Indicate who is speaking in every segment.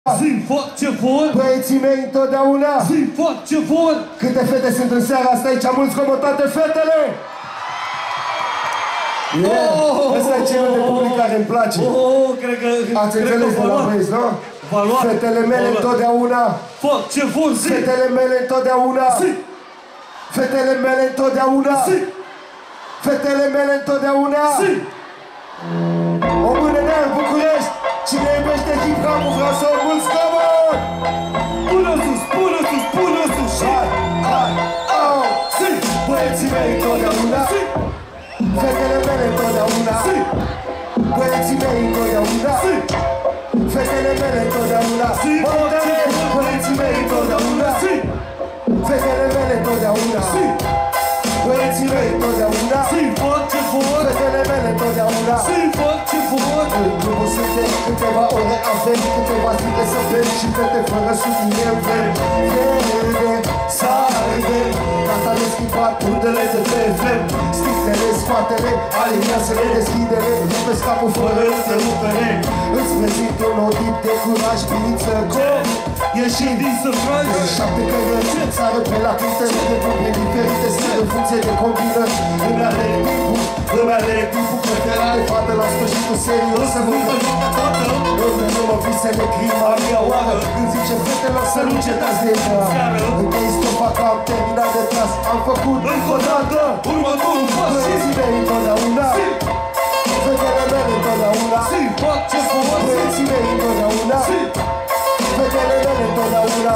Speaker 1: Zi, foc, ce vor!
Speaker 2: Băieții mei întotdeauna!
Speaker 1: Zi, foc, ce vor!
Speaker 2: Câte fete sunt în seara asta aici? Mulți comă toate fetele! Ăsta e cel de public care îmi place.
Speaker 1: Cred că...
Speaker 2: Ați înțeles de la băieți, nu? Fetele mele întotdeauna!
Speaker 1: Foc, ce vor, zi!
Speaker 2: Fetele mele întotdeauna!
Speaker 1: Zi!
Speaker 2: Fetele mele întotdeauna!
Speaker 1: Zi!
Speaker 2: Fetele mele întotdeauna!
Speaker 1: Zi!
Speaker 2: O mână în aer, București! Cine iubește hip-hop-ul, vreau să o mulți comă!
Speaker 1: Până sus, până sus, până sus!
Speaker 2: Hai, au!
Speaker 1: Zi!
Speaker 2: Băieții mei întotdeauna!
Speaker 1: Zi!
Speaker 2: Fetele mele întotdeauna!
Speaker 1: Zi!
Speaker 2: Băieții mei întotdeauna!
Speaker 1: Zi!
Speaker 2: Fetele mele întotdeauna!
Speaker 1: Zi!
Speaker 2: Băieții mei întotdeauna!
Speaker 1: Zi!
Speaker 2: Fetele mele întotdeauna!
Speaker 1: Zi!
Speaker 2: Băieții mei întotdeauna!
Speaker 1: Zi, foc, ce vor!
Speaker 2: Fetele mele întotdeauna!
Speaker 1: Zi, foc, ce vor!
Speaker 2: În drumul suntem, câteva ore avem, câteva zile să bem și fete fără subiect vrem. Verde, sarde, gata de schimbat undele de TFM. Sticlele, spatele, aliniasele, deschidere, rupe scapul fără întrerupere. Îți prezint un nou tip de curaj, pizza, go!
Speaker 1: Ieșim din săfragi!
Speaker 2: 7 cărăți, țară pe la cântări de grupe diferite, sunt în funcție de combinări. Îmi alerg timpul, preferat de fată la sfârșitul serii. O să vândă lumea toată. Nu mă visele crima mea oară. Când zice fetelor să nu cetați de seară. Închei stopa că am terminat de tras. Am făcut încă o dată
Speaker 1: următorul pas.
Speaker 2: Băieții mei întotdeauna. Fetele mele întotdeauna.
Speaker 1: Zi, foc, ce vor!
Speaker 2: Băieții mei întotdeauna. Fetele mele întotdeauna.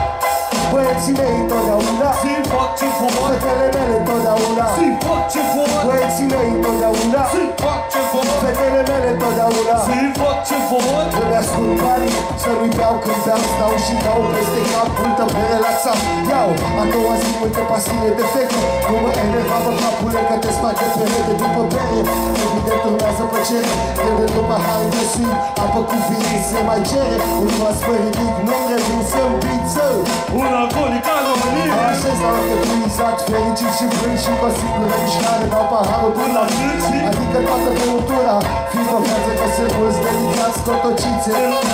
Speaker 2: Băieții mei întotdeauna.
Speaker 1: Zi, foc, ce vor!
Speaker 2: Fetele mele întotdeauna.
Speaker 1: Zi, foc, ce vor!
Speaker 2: Băieții mei întotdeauna.
Speaker 1: Zi, foc, ce vor!
Speaker 2: Fetele mele întotdeauna.
Speaker 1: Zi, foc, ce vor!
Speaker 2: Îmi ascund banii, să nu-i beau când beau. Stau și dau peste cap, multă pe relaxat. Iau, a doua zi multe pastile de fete. Nu mă enerva pe capule că te sparge perete după bere. Evident urmează plăcere, de după hai de swing. Apă cu vinii se mai cere. Un vas ridic, nu-mi revin să-mi pizza.
Speaker 1: Un alcoolic al României!
Speaker 2: Așez la epuizat, fericit și plâng și cu o simplă mișcare dau paharul până la gârci. Adică toată băutura, fiind o viață că se mulți delicați totocițe.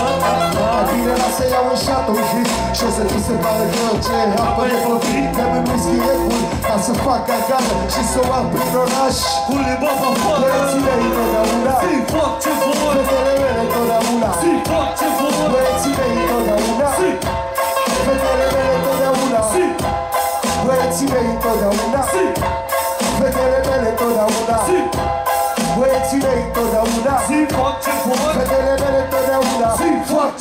Speaker 2: Mai bine lasă iau un shot, un hit și o să ți se pare că orice apă e profit. Dă-mi whisky Red Bull ca să fac gargală și să o am prin oraș.
Speaker 1: Cu limba pe afară!
Speaker 2: Băieții mei întotdeauna.
Speaker 1: Zi, foc, ce vor!
Speaker 2: Fetele mele întotdeauna.
Speaker 1: Zi, foc, ce vor!